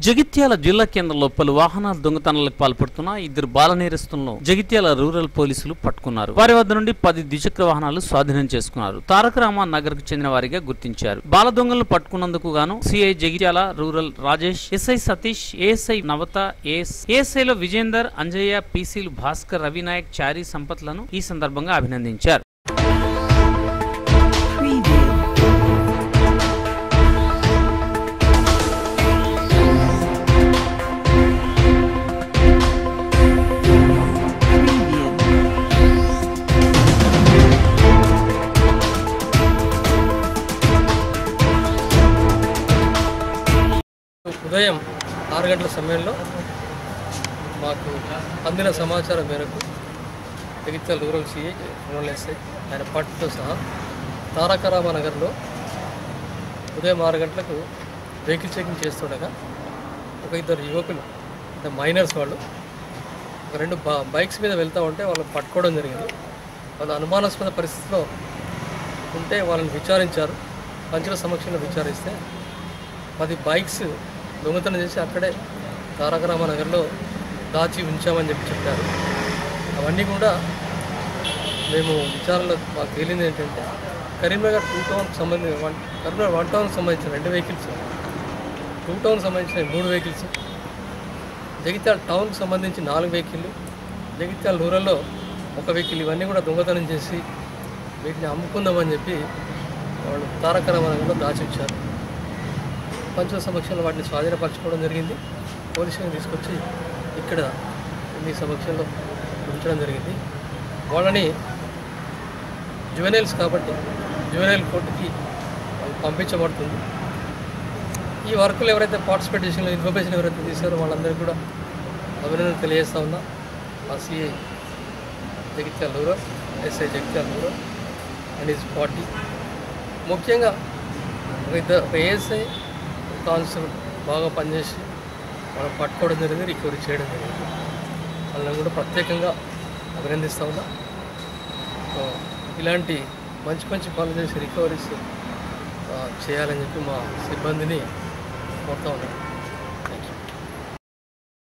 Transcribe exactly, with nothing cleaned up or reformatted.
జగిత్యాల జిల్లా కేంద్రంలో పలు వాహనాల దొంగతనాలకు పాల్పడుతున్న ఇద్దరు బాల నేరస్తులను జగిత్యాల రూరల్ పోలీసులు పట్టుకున్నారు. వారి వద్ద నుండి పది ద్విచక్ర వాహనాలు స్వాధీనం చేసుకున్నారు. తారక రామ నగర్ కు చెందిన వారిగా గుర్తించారు. బాల దొంగలను పట్టుకున్నందుకు గాను CI Jagtial rural Rajesh, SI Satish, ASI Navatha, AS ఏఎస్ఐలో విజేందర్, అంజయ్య, పీసీలు భాస్కర్, రవినాయక్, చారి, సంపత్లను ఈ సందర్భంగా అభినందించారు. ఉదయం ఆరు గంటల సమయంలో మాకు అందిన సమాచారం మేరకు Jagtial rural CI rural SI ఆయన పార్టీతో సహా తారక రామ నగర్లో ఉదయం ఆరు గంటలకు వెహికల్ చెకింగ్ చేస్తుండగా ఒక ఇద్దరు యువకులు అంటే మైనర్స్ వాళ్ళు ఒక రెండు బా బైక్స్ మీద వెళ్తూ ఉంటే వాళ్ళని పట్టుకోవడం జరిగింది. వాళ్ళు అనుమానాస్పద పరిస్థితిలో ఉంటే వాళ్ళని విచారించారు. పంచుల సమక్షంలో విచారిస్తే పది బైక్స్ దొంగతనం చేసి అక్కడే తారక రామ నగర్లో దాచి ఉంచామని చెప్పి చెప్పారు. అవన్నీ కూడా మేము విచారణలో మాకు తేలింది ఏంటంటే కరీంనగర్ టూ టౌన్కి సంబంధించిన వన్ కరీంనగర్ వన్ టౌన్కి సంబంధించిన రెండు వెహికల్స్, టూ టౌన్కి సంబంధించిన మూడు వెహికల్స్, జగిత్యాల టౌన్కి సంబంధించి నాలుగు వెహికల్లు, జగిత్యాల రూరల్లో ఒక వెహికల్, ఇవన్నీ కూడా దొంగతనం చేసి వీటిని అమ్ముకుందామని చెప్పి వాళ్ళు తారక రామ నగర్లో దాచి ఉంచారు. పంచుల సమక్షంలో వాటిని స్వాధీనపరచుకోవడం జరిగింది. పోలీసులను తీసుకొచ్చి ఇక్కడ మీ సమక్షంలో ఉంచడం జరిగింది. వాళ్ళని జువెనైల్స్ కాబట్టి జువెనైల్ కోర్టుకి పంపించబడుతుంది. ఈ వర్కులు ఎవరైతే పార్టిసిపేట్ చేసిన ఇన్ఫర్మేషన్ ఎవరైతే తీశారో వాళ్ళందరికీ కూడా అభినందన తెలియజేస్తా ఉన్నా. ఆ CI Jagtial rural, SI Jagtial rural and is party, ముఖ్యంగా ఇద్దరు ఏఎస్ఐ కానిస్టేబుల్ బాగా పనిచేసి మనం పట్టుకోవడం జరిగింది, రికవరీ చేయడం జరిగింది. వాళ్ళని కూడా ప్రత్యేకంగా అభినందిస్తూ ఉన్నా. ఇలాంటి మంచి మంచి పనులు చేసి రికవరీస్ చేయాలని చెప్పి మా సిబ్బందిని కోరుతా ఉన్నాను.